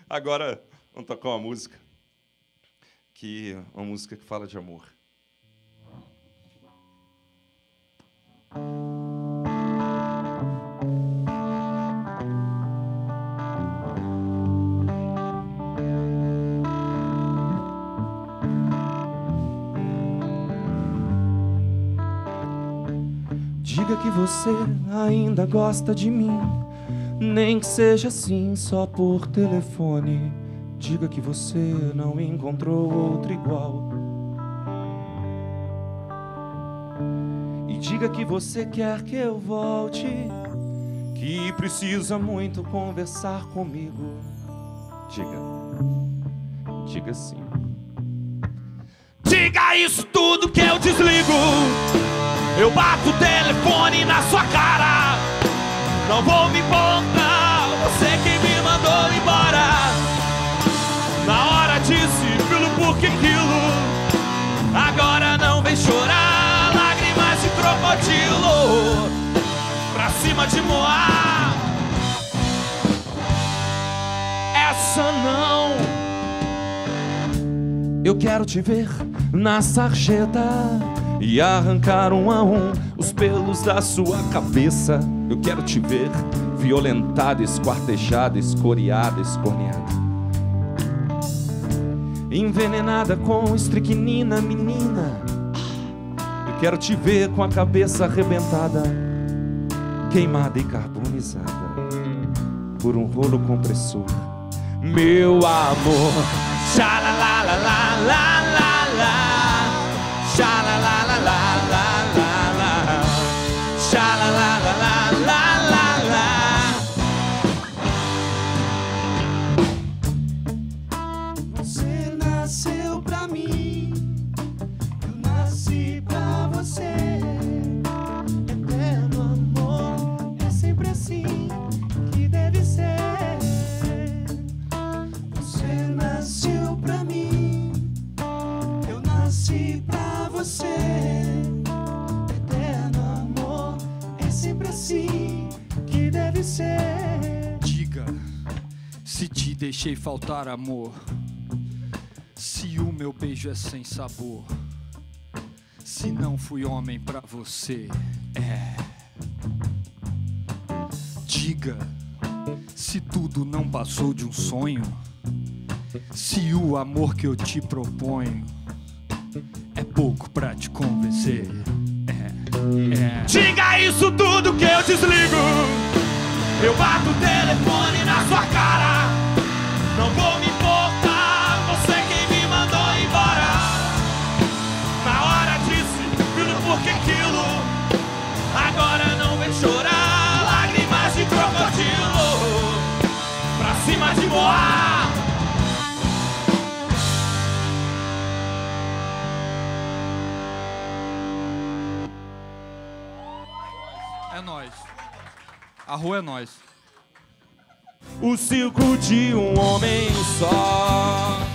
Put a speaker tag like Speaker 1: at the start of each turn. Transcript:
Speaker 1: Agora, vamos tocar uma música uma música que fala de amor.
Speaker 2: Diga que você ainda gosta de mim, nem que seja assim, só por telefone. Diga que você não encontrou outro igual. E diga que você quer que eu volte, que precisa muito conversar comigo. Diga sim.
Speaker 3: Diga isso tudo que eu desligo. Eu bato o telefone na sua cara. Não vou me importar, você quem me mandou embora. Na hora disse pelo porquê aquilo. Agora não vem chorar, lágrimas de crocodilo pra cima de Moá. Essa não.
Speaker 2: Eu quero te ver na sarjeta e arrancar um a um os pelos da sua cabeça. Eu quero te ver violentada, esquartejada, escoriada, escorneada, envenenada com estricnina, menina. Eu quero te ver com a cabeça arrebentada, queimada e carbonizada por um rolo compressor. Meu amor,
Speaker 3: Xalalalalala, xalalalalala, xalalalalala.
Speaker 2: você nasceu pra mim, eu nasci pra você. Eterno amor, é sempre assim que deve ser. Você nasceu pra mim, eu nasci pra você. Eterno amor, é sempre assim que deve ser.
Speaker 4: Diga se te deixei faltar amor, se o meu beijo é sem sabor, se não fui homem pra você. Diga se tudo não passou de um sonho, se o amor que eu te proponho é pouco pra te convencer.
Speaker 3: Diga isso tudo que eu desligo. Eu bato o telefone na sua cara. Não vou me importar, você quem me mandou embora. Na hora disse, pelo porquê aquilo. Agora não vem chorar, lágrimas de crocodilo pra cima de Moá.
Speaker 4: É nóis. A rua é nós.
Speaker 2: O circo de um homem só.